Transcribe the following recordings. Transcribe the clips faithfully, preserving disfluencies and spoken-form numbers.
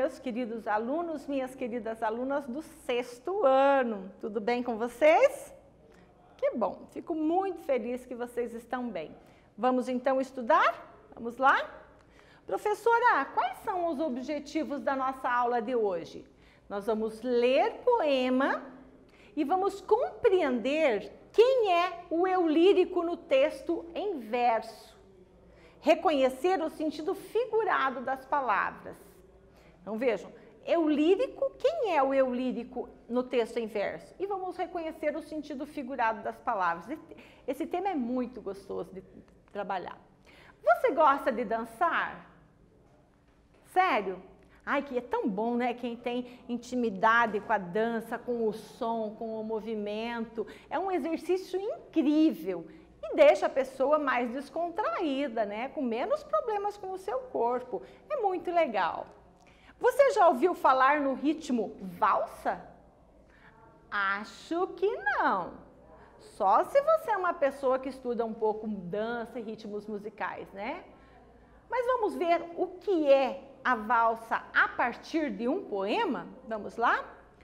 meus queridos alunos, minhas queridas alunas do sexto ano. Tudo bem com vocês? Que bom, fico muito feliz que vocês estão bem. Vamos então estudar? Vamos lá? Professora, quais são os objetivos da nossa aula de hoje? Nós vamos ler poema e vamos compreender quem é o eu lírico no texto em verso. Reconhecer o sentido figurado das palavras. Então vejam, eu lírico, quem é o eu lírico no texto em verso? E vamos reconhecer o sentido figurado das palavras. Esse tema é muito gostoso de trabalhar. Você gosta de dançar? Sério? Ai, que é tão bom, né? Quem tem intimidade com a dança, com o som, com o movimento. É um exercício incrível. E deixa a pessoa mais descontraída, né? Com menos problemas com o seu corpo. É muito legal. Você já ouviu falar no ritmo valsa? Acho que não. Só se você é uma pessoa que estuda um pouco dança e ritmos musicais, né? Mas vamos ver o que é a valsa a partir de um poema? Vamos lá?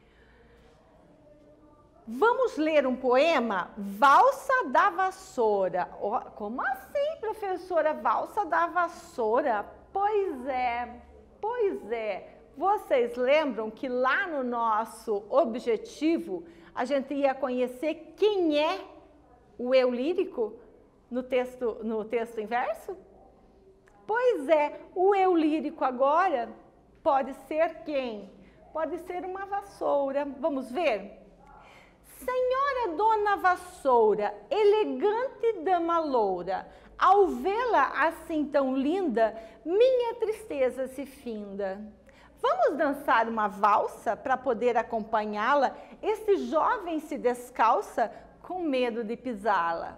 Vamos ler um poema? Valsa da Vassoura. Oh, como assim, professora? Valsa da Vassoura? Pois é, pois é. Vocês lembram que lá no nosso objetivo a gente ia conhecer quem é o eu lírico no texto, no texto em verso? Pois é, o eu lírico agora pode ser quem? Pode ser uma vassoura. Vamos ver? Senhora Dona Vassoura, elegante dama loura, ao vê-la assim tão linda, minha tristeza se finda. Vamos dançar uma valsa para poder acompanhá-la? Esse jovem se descalça com medo de pisá-la.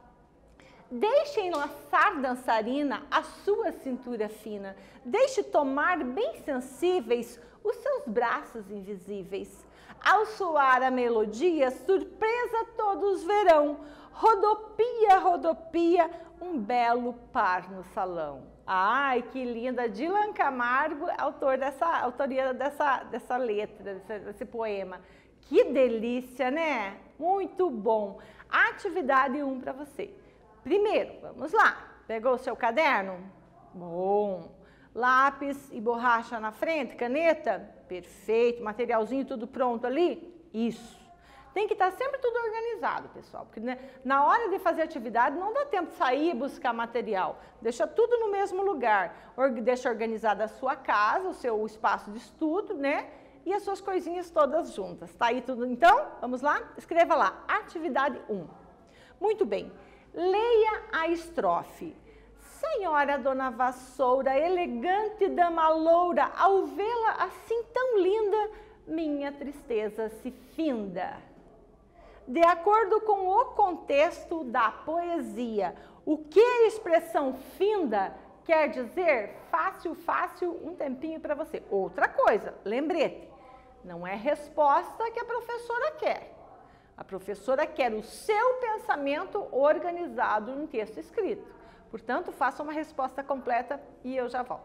Deixe enlaçar, dançarina, a sua cintura fina. Deixe tomar bem sensíveis os seus braços invisíveis. Ao soar a melodia, surpresa todos verão. Rodopia, rodopia, um belo par no salão. Ai, que linda! Dylan Camargo, autor dessa, autoria dessa, dessa letra, desse, desse poema. Que delícia, né? Muito bom. Atividade um para você. Primeiro, vamos lá. Pegou o seu caderno? Bom. Lápis e borracha na frente, caneta? Perfeito. Materialzinho tudo pronto ali? Isso. Tem que estar sempre tudo organizado, pessoal, porque né, na hora de fazer atividade não dá tempo de sair e buscar material. Deixa tudo no mesmo lugar. Or, deixa organizada a sua casa, o seu espaço de estudo, né? E as suas coisinhas todas juntas. Tá aí tudo? Então, vamos lá? Escreva lá. Atividade um. Muito bem. Leia a estrofe. Senhora Dona Vassoura, elegante dama loura, ao vê-la assim tão linda, minha tristeza se finda. De acordo com o contexto da poesia, o que a expressão finda quer dizer? Fácil, fácil, um tempinho para você. Outra coisa, lembrete, não é resposta que a professora quer. A professora quer o seu pensamento organizado no texto escrito. Portanto, faça uma resposta completa e eu já volto.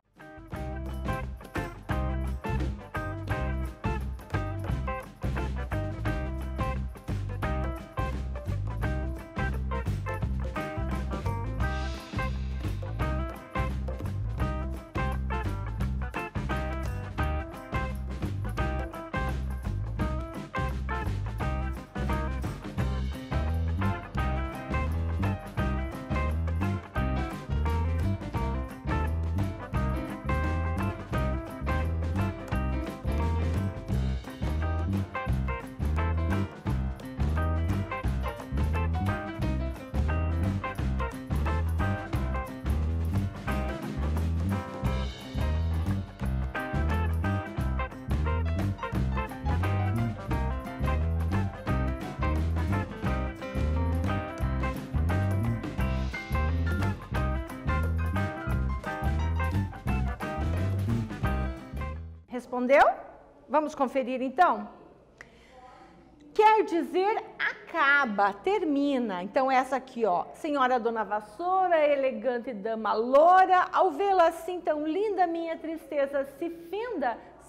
Respondeu? Vamos conferir então? Quer dizer acaba, termina. Então essa aqui, ó. Senhora Dona Vassoura, elegante dama loura, ao vê-la assim tão linda, minha tristeza se finda.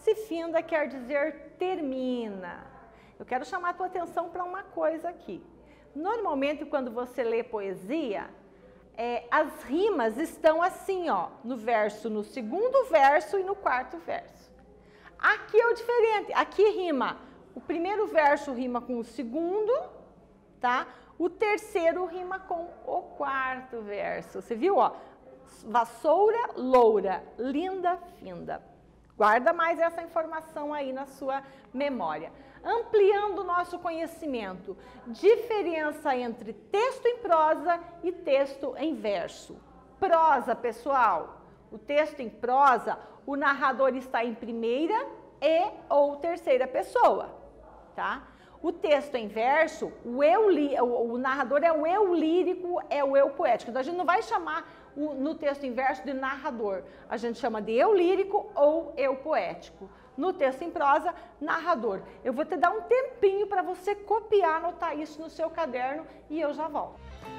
se finda quer dizer termina. Eu quero chamar a tua atenção para uma coisa aqui. Normalmente, quando você lê poesia, é, as rimas estão assim, ó, no verso, no segundo verso e no quarto verso. Aqui é o diferente, aqui rima, o primeiro verso rima com o segundo, tá? O terceiro rima com o quarto verso. Você viu, ó? Vassoura, loura, linda, finda. Guarda mais essa informação aí na sua memória. Ampliando o nosso conhecimento, diferença entre texto em prosa e texto em verso. Prosa, pessoal, o texto em prosa, o narrador está em primeira e ou terceira pessoa, tá? O texto em verso, o, eu, o, o narrador é o eu lírico, é o eu poético. Então, a gente não vai chamar o, no texto em verso de narrador, a gente chama de eu lírico ou eu poético. No texto em prosa, narrador. Eu vou te dar um tempinho para você copiar, anotar isso no seu caderno e eu já volto.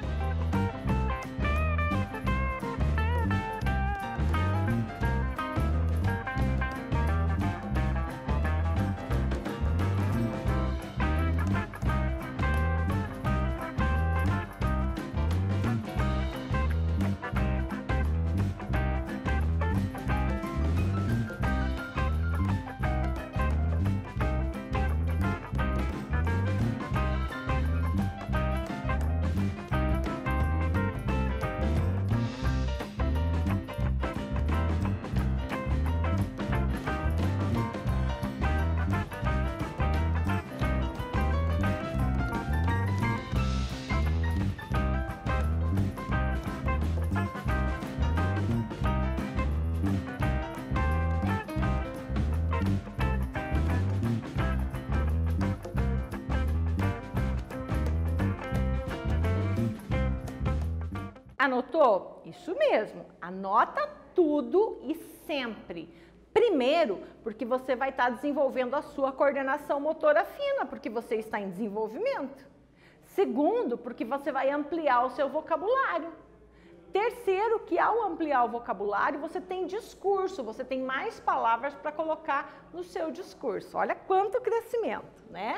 Anotou? Isso mesmo, anota tudo e sempre. Primeiro, porque você vai estar desenvolvendo a sua coordenação motora fina, porque você está em desenvolvimento. Segundo, porque você vai ampliar o seu vocabulário. Terceiro, que ao ampliar o vocabulário, você tem discurso, você tem mais palavras para colocar no seu discurso. Olha quanto crescimento, né?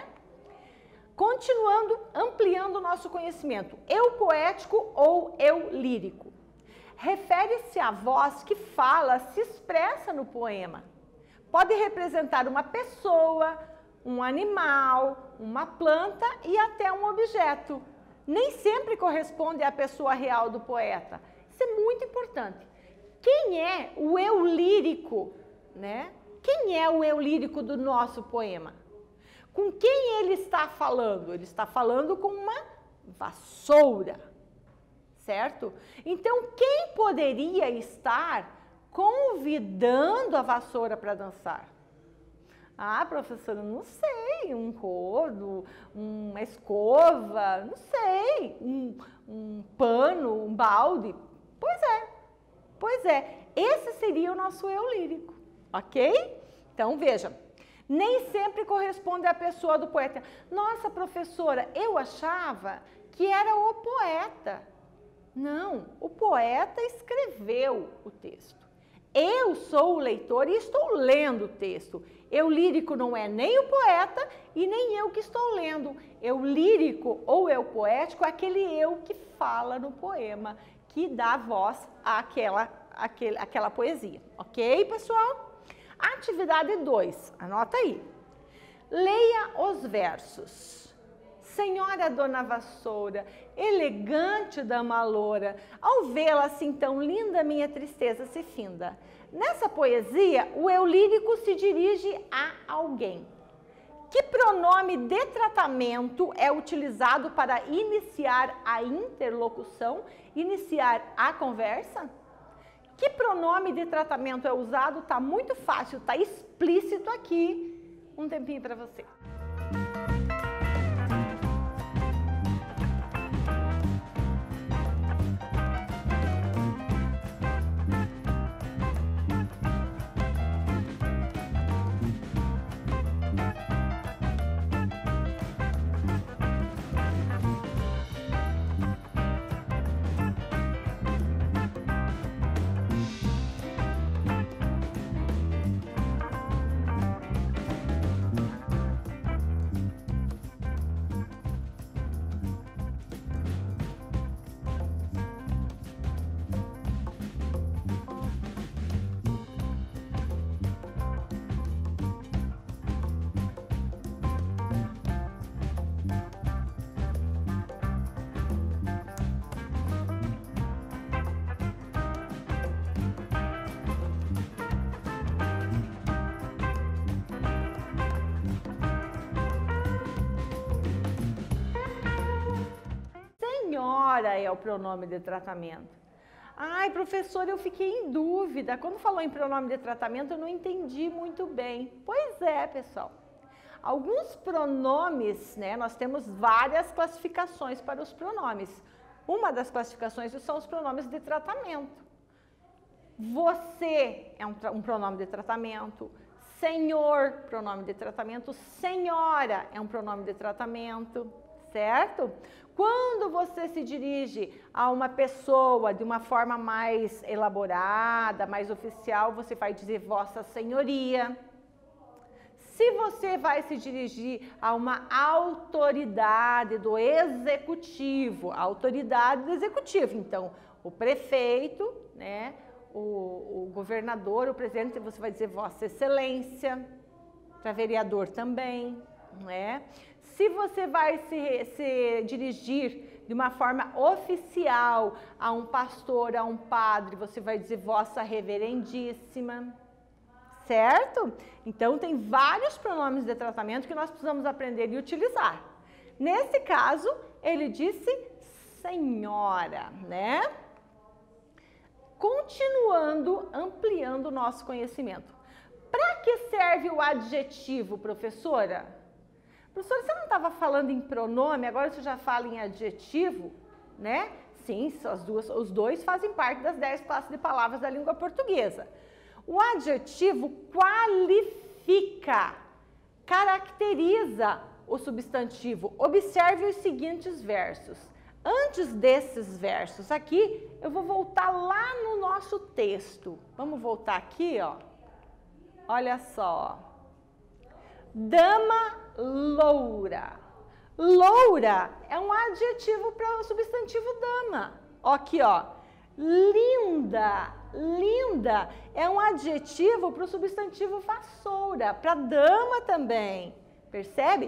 Continuando, ampliando o nosso conhecimento, eu poético ou eu lírico. Refere-se à voz que fala, se expressa no poema. Pode representar uma pessoa, um animal, uma planta e até um objeto. Nem sempre corresponde à pessoa real do poeta. Isso é muito importante. Quem é o eu lírico, né? Quem é o eu lírico do nosso poema? Com quem ele está falando? Ele está falando com uma vassoura, certo? Então, quem poderia estar convidando a vassoura para dançar? Ah, professora, não sei, um rodo, uma escova, não sei, um, um pano, um balde. Pois é, pois é, esse seria o nosso eu lírico, ok? Então, veja. Nem sempre corresponde à pessoa do poeta. Nossa, professora, eu achava que era o poeta. Não, o poeta escreveu o texto. Eu sou o leitor e estou lendo o texto. Eu lírico não é nem o poeta e nem eu que estou lendo. Eu lírico ou eu poético é aquele eu que fala no poema, que dá voz àquela, àquele, àquela poesia. Ok, pessoal? Atividade dois, anota aí. Leia os versos. Senhora Dona Vassoura, elegante dama loura, ao vê-la assim tão linda, minha tristeza se finda. Nessa poesia, o eu lírico se dirige a alguém. Que pronome de tratamento é utilizado para iniciar a interlocução, iniciar a conversa? Que pronome de tratamento é usado? Tá muito fácil, tá explícito aqui. Um tempinho para você. senhora é o pronome de tratamento. Ai, professora, eu fiquei em dúvida. Quando falou em pronome de tratamento, eu não entendi muito bem. Pois é, pessoal. Alguns pronomes, né? Nós temos várias classificações para os pronomes. Uma das classificações são os pronomes de tratamento. Você é um, um pronome de tratamento. Senhor, pronome de tratamento. Senhora é um pronome de tratamento, certo? Quando você se dirige a uma pessoa de uma forma mais elaborada, mais oficial, você vai dizer Vossa Senhoria. Se você vai se dirigir a uma autoridade do executivo, a autoridade do executivo, então o prefeito, né, o, o governador, o presidente, você vai dizer Vossa Excelência, para vereador também, não é? Se você vai se, se dirigir de uma forma oficial a um pastor, a um padre, você vai dizer Vossa Reverendíssima, certo? Então, tem vários pronomes de tratamento que nós precisamos aprender e utilizar. Nesse caso, ele disse senhora, né? Continuando, ampliando o nosso conhecimento. Para que serve o adjetivo, professora? Professora, você não estava falando em pronome, agora você já fala em adjetivo, né? Sim, as duas, os dois fazem parte das dez classes de palavras da língua portuguesa. O adjetivo qualifica, caracteriza o substantivo. Observe os seguintes versos. Antes desses versos aqui, eu vou voltar lá no nosso texto. Vamos voltar aqui, ó. Olha só. Dama loura. Loura é um adjetivo para o substantivo dama. Ó, aqui, ó. Linda. Linda é um adjetivo para o substantivo vassoura, para dama também. Percebe?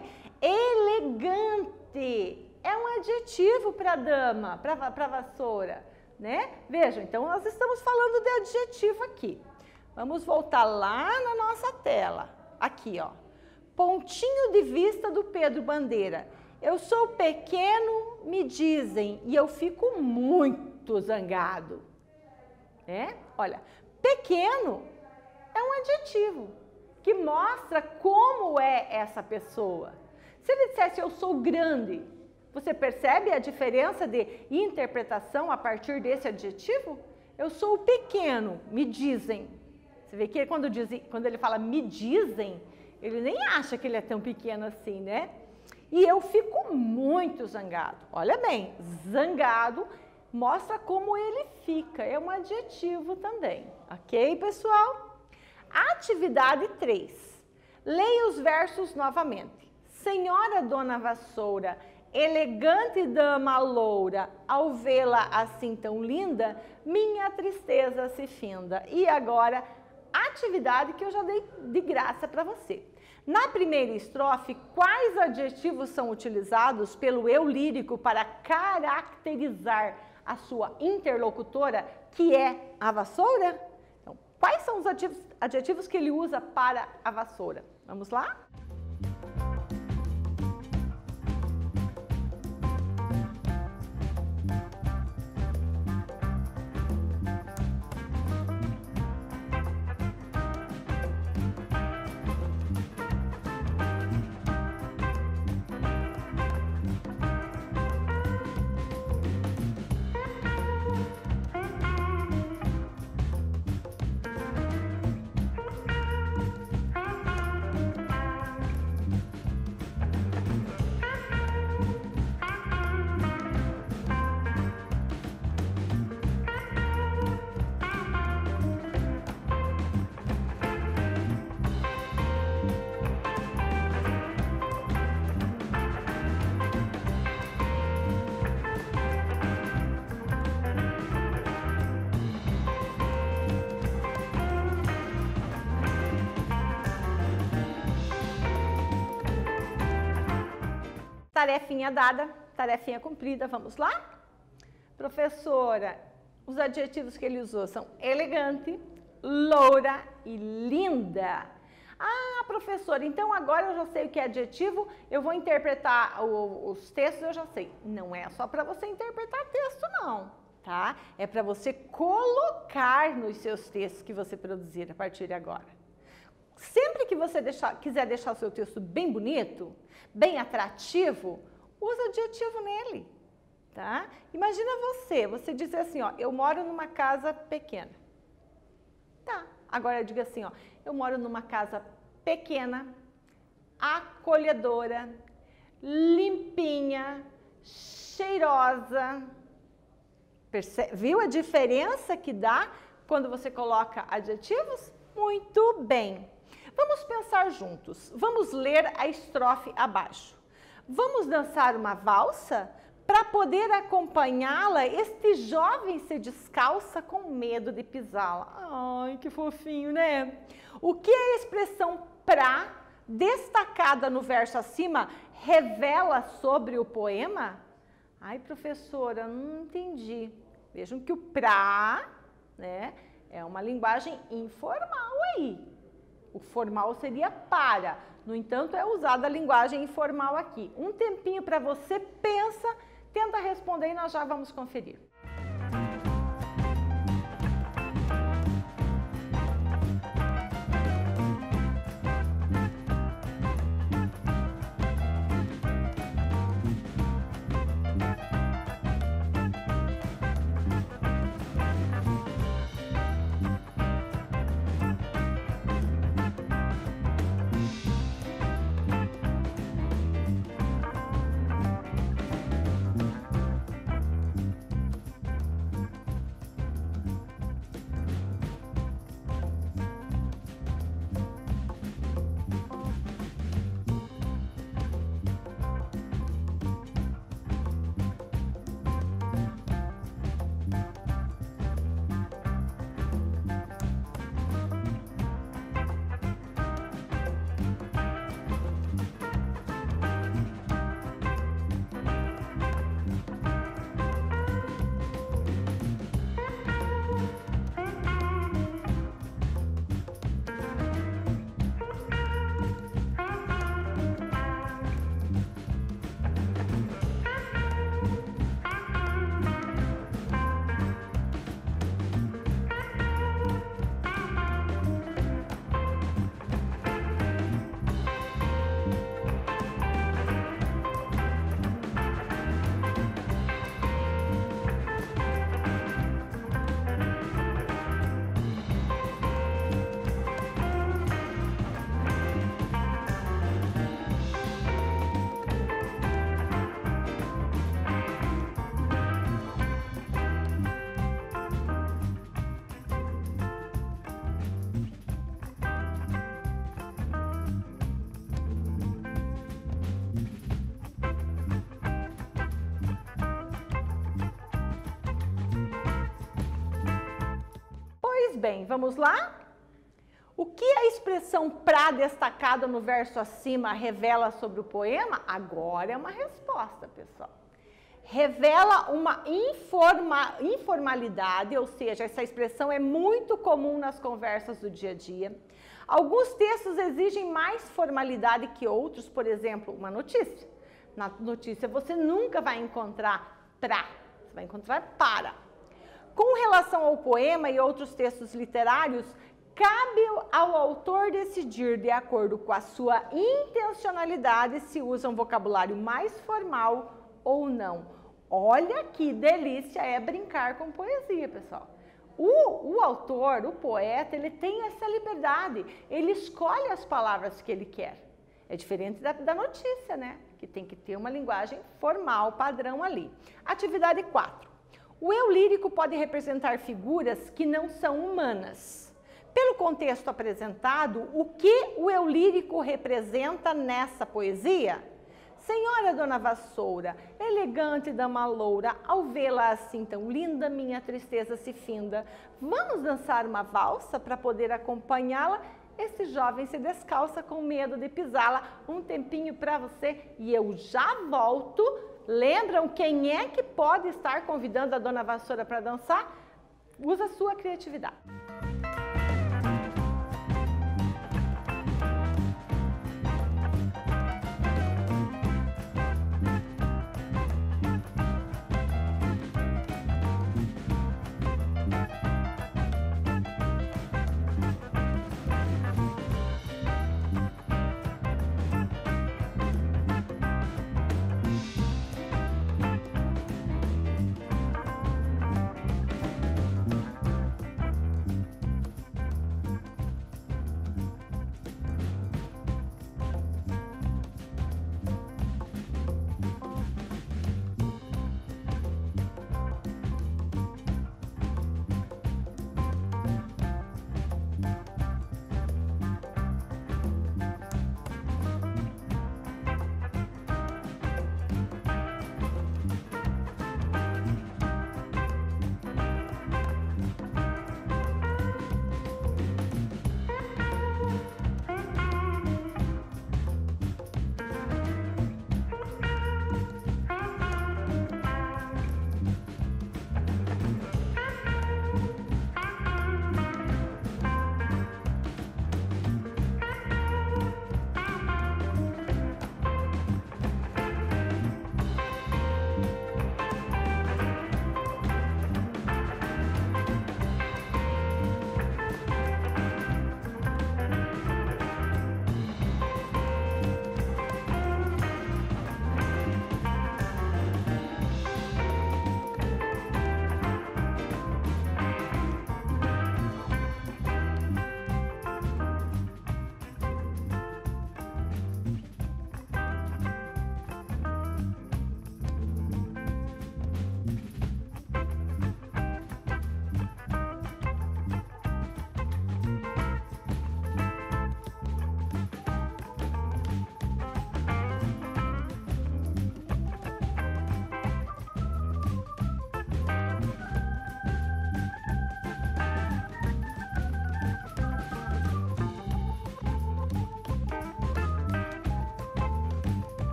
Elegante é um adjetivo para dama, para vassoura, né? Vejam, então nós estamos falando de adjetivo aqui. Vamos voltar lá na nossa tela. Aqui, ó. Pontinho de vista do Pedro Bandeira. Eu sou pequeno, me dizem, e eu fico muito zangado. É? Olha, pequeno é um adjetivo que mostra como é essa pessoa. Se ele dissesse eu sou grande, você percebe a diferença de interpretação a partir desse adjetivo? Eu sou pequeno, me dizem. Você vê que quando, diz, quando ele fala me dizem, ele nem acha que ele é tão pequeno assim, né? E eu fico muito zangado. Olha bem, zangado mostra como ele fica, é um adjetivo também, ok, pessoal? Atividade três. Leia os versos novamente. Senhora Dona Vassoura, elegante dama loura, ao vê-la assim tão linda, minha tristeza se finda. E agora, atividade que eu já dei de graça para você. Na primeira estrofe, quais adjetivos são utilizados pelo eu lírico para caracterizar a sua interlocutora, que é a vassoura? Então, quais são os adjetivos, adjetivos que ele usa para a vassoura? Vamos lá? Tarefinha dada, tarefinha cumprida, vamos lá? Professora, os adjetivos que ele usou são elegante, loura e linda. Ah, professora, então agora eu já sei o que é adjetivo, eu vou interpretar o, os textos, eu já sei. Não é só para você interpretar texto, não, tá? É para você colocar nos seus textos que você produzir a partir de agora. Sempre que você deixar, quiser deixar o seu texto bem bonito, bem atrativo, usa adjetivo nele, tá? Imagina você, você diz assim, ó, eu moro numa casa pequena. Tá, agora diga assim, ó, eu moro numa casa pequena, acolhedora, limpinha, cheirosa. Perce- Viu a diferença que dá quando você coloca adjetivos? Muito bem. Vamos pensar juntos. Vamos ler a estrofe abaixo. Vamos dançar uma valsa? Para poder acompanhá-la, este jovem se descalça com medo de pisá-la. Ai, que fofinho, né? O que a expressão pra, destacada no verso acima, revela sobre o poema? Ai, professora, não entendi. Vejam que o pra, né, é uma linguagem informal aí. O formal seria para. No entanto, é usada a linguagem informal aqui. Um tempinho para você, pensa, tenta responder e nós já vamos conferir. Bem, vamos lá? O que a expressão pra destacada no verso acima revela sobre o poema? Agora é uma resposta, pessoal. Revela uma informa, informalidade, ou seja, essa expressão é muito comum nas conversas do dia a dia. Alguns textos exigem mais formalidade que outros, por exemplo, uma notícia. Na notícia você nunca vai encontrar pra, você vai encontrar para. Com relação ao poema e outros textos literários, cabe ao autor decidir, de acordo com a sua intencionalidade, se usa um vocabulário mais formal ou não. Olha que delícia é brincar com poesia, pessoal. O, o autor, o poeta, ele tem essa liberdade, ele escolhe as palavras que ele quer. É diferente da, da notícia, né? Que tem que ter uma linguagem formal, padrão ali. Atividade quatro. O eu lírico pode representar figuras que não são humanas. Pelo contexto apresentado, o que o eu lírico representa nessa poesia? Senhora Dona Vassoura, elegante dama loura, ao vê-la assim tão linda, minha tristeza se finda. Vamos dançar uma valsa para poder acompanhá-la? Esse jovem se descalça com medo de pisá-la. Um tempinho para você e eu já volto. Lembram quem é que pode estar convidando a Dona Vassoura para dançar? Usa a sua criatividade.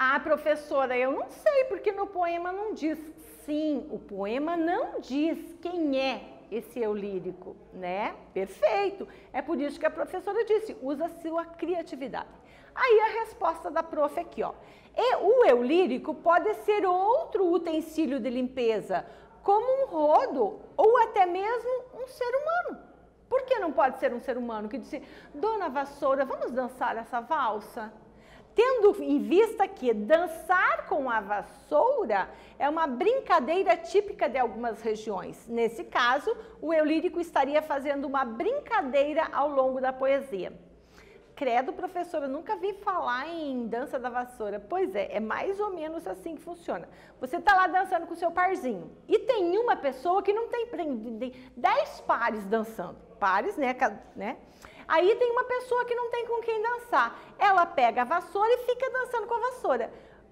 Ah, professora, eu não sei porque no poema não diz. Sim, o poema não diz quem é esse eu lírico, né? Perfeito. É por isso que a professora disse, usa a sua criatividade. Aí a resposta da prof aqui, ó. E o eu lírico pode ser outro utensílio de limpeza, como um rodo ou até mesmo um ser humano. Por que não pode ser um ser humano que disse, Dona Vassoura, vamos dançar essa valsa? Tendo em vista que dançar com a vassoura é uma brincadeira típica de algumas regiões. Nesse caso, o eu lírico estaria fazendo uma brincadeira ao longo da poesia. Credo, professora, nunca vi falar em dança da vassoura. Pois é, é mais ou menos assim que funciona. Você está lá dançando com o seu parzinho e tem uma pessoa que não tem, tem dez pares dançando. Pares, né? né? Aí tem uma pessoa que não tem com quem dançar. Ela pega a vassoura e fica dançando com a vassoura.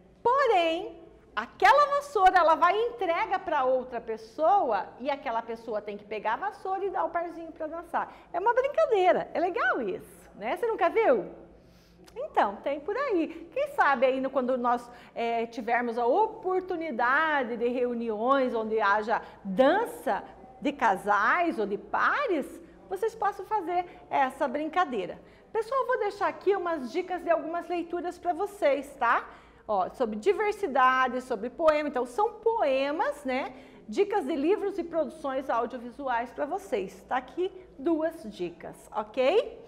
Porém, aquela vassoura ela vai e entrega para outra pessoa e aquela pessoa tem que pegar a vassoura e dar o parzinho para dançar. É uma brincadeira, é legal isso, né? Você nunca viu? Então, tem por aí. Quem sabe aí quando nós é, tivermos a oportunidade de reuniões onde haja dança de casais ou de pares, vocês possam fazer essa brincadeira. Pessoal, vou deixar aqui umas dicas de algumas leituras para vocês, tá? Ó, sobre diversidade, sobre poema. Então, são poemas, né? Dicas de livros e produções audiovisuais para vocês. Tá aqui duas dicas, ok?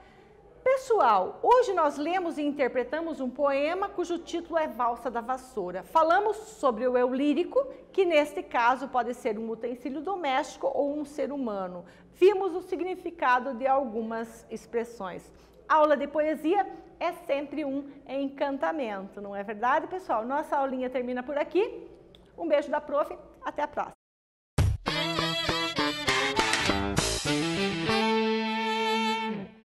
Pessoal, hoje nós lemos e interpretamos um poema cujo título é Valsa da Vassoura. Falamos sobre o eu lírico, que neste caso pode ser um utensílio doméstico ou um ser humano. Vimos o significado de algumas expressões. Aula de poesia é sempre um encantamento, não é verdade, pessoal? Nossa aulinha termina por aqui. Um beijo da prof, até a próxima.